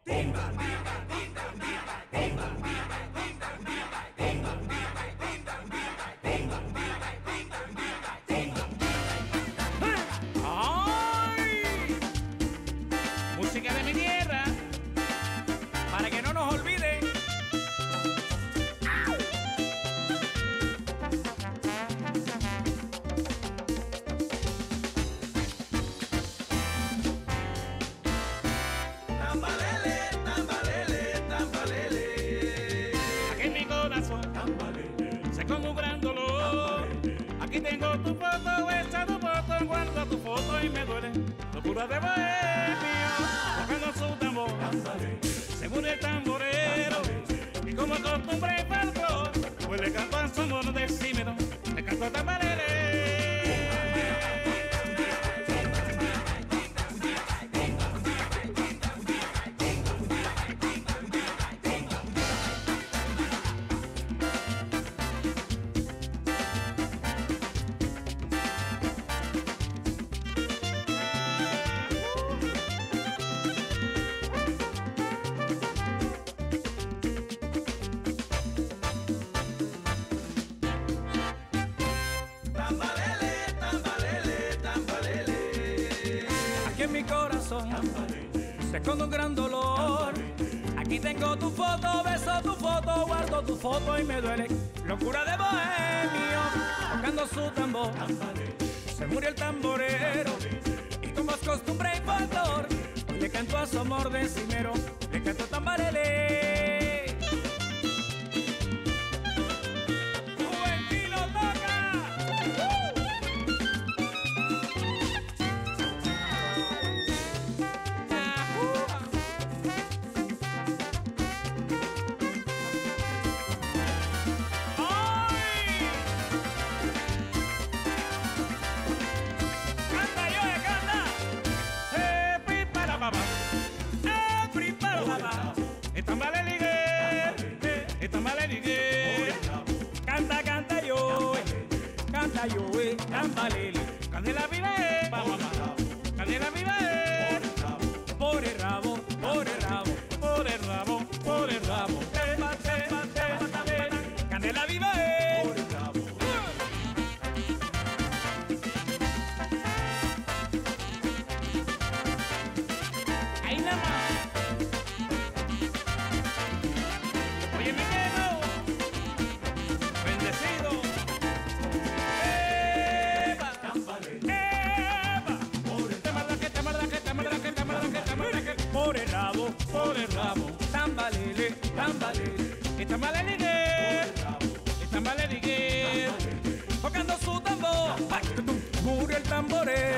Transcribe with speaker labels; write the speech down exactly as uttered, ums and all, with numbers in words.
Speaker 1: ¡Ay! Música de mi tierra, para que no nos olviden.
Speaker 2: Tambalele, tambalele, tambalele.
Speaker 1: Aquí en mi corazón se con un gran dolor. Aquí tengo tu foto, esa tu foto, guardo tu foto y me duele. Locura de bohemio, tocando su tambor. Se murió el tamborero y como costumbre y folclor, pues le canto a su amor decímelo, le canto a tambalele.
Speaker 2: Tambalele, tambalele, tambalele.
Speaker 1: Aquí en mi corazón se esconde un gran dolor. Aquí tengo tu foto, beso tu foto, guardo tu foto y me duele. Locura de bohemio, tocando su tambor. Se murió el tamborero y como es costumbre y folclor, hoy le canto a su amor decimero, le canto tambalele. ¡Buen tiro toca! ¡Ay! ¡Canta, yo, canta! ¡Eh, prepara, papá! ¡Eh, prepara, papá! ¡Esta mala ligue! ¡Esta mala ligue! Canta, canta, yo, canta, yo, eh, tambalele. Candela viva, eh, papá. Candela viva, eh. Por el rabo, por el rabo, por el rabo, por el rabo. Eh, eh, eh, eh. Candela viva, eh. Ahí nada más. Oye, mi quedo bendecido. Eva, Eva. Tamarraque, tamarraque, tamarraque, tamarraque, tamarraque. Por el rabo, por el rabo. Tambalele, tambalele. Esta mala ligue, esta mala ligue. Tocando su tambor. Murió el tamborero.